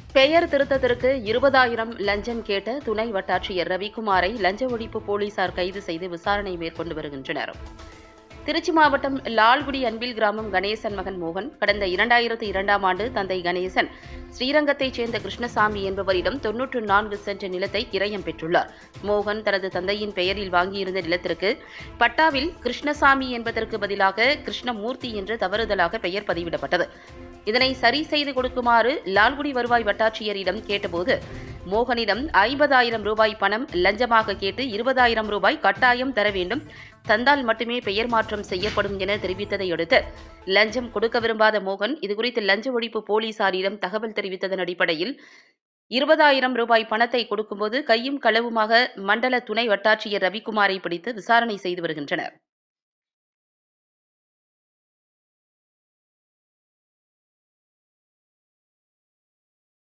பெயர் திருத்தத்திற்கு 20,000 லஞ்சம் கேட்ட துணை வட்டாட்சியர் ரவிக்குமாரை லஞ்ச ஒழிப்பு போலீசார் கைது செய்து விசாரணை மேற்கொண்டு வருகின்றனர். திருச்சி மாவட்டம் லால்குடி அன்பில் கிராமம் கணேசன் மகன் மோகன் கடந்த 2002ஆம் ஆண்டு தந்தை கணேசன் ஸ்ரீரங்கத்தைச் சேர்ந்த கிருஷ்ணசாமி என்பவரிடம் 94 சென்ட் நிலத்தை கிரயம் பெற்றுள்ளார். மோகன் தனது தந்தையின் பெயரில் வாங்கியிருந்த நிலத்திற்கு பட்டாவில் கிருஷ்ணசாமி என்பதற்கு பதிலாக கிருஷ்ணமூர்த்தி என்று தவறுதலாக பெயர் பதிவிடப்பட்டது. இதனை சரி செய்து கொடுக்குமாறு லால்குடி வருவாய் வட்டாட்சியரிடம் கேட்டபோது மோகனிடம் 50,000 ரூபாய் பணம் லஞ்சமாக கேட்டு 20,000 ரூபாய் கட்டாயம் தர வேண்டும், தந்தால் மட்டுமே பெயர் மாற்றம் செய்யப்படும் என தெரிவித்ததை அடுத்து லஞ்சம் கொடுக்க விரும்பாத மோகன் இதுகுறித்து லஞ்ச ஒழிப்பு போலீசாரிடம் தகவல் தெரிவித்ததன் அடிப்படையில் 20,000 ரூபாய் பணத்தை கொடுக்கும்போது கையும் களவுமாக மண்டல துணை வட்டாட்சியர் ரவிக்குமாரை பிடித்து விசாரணை செய்து வருகின்றனர்.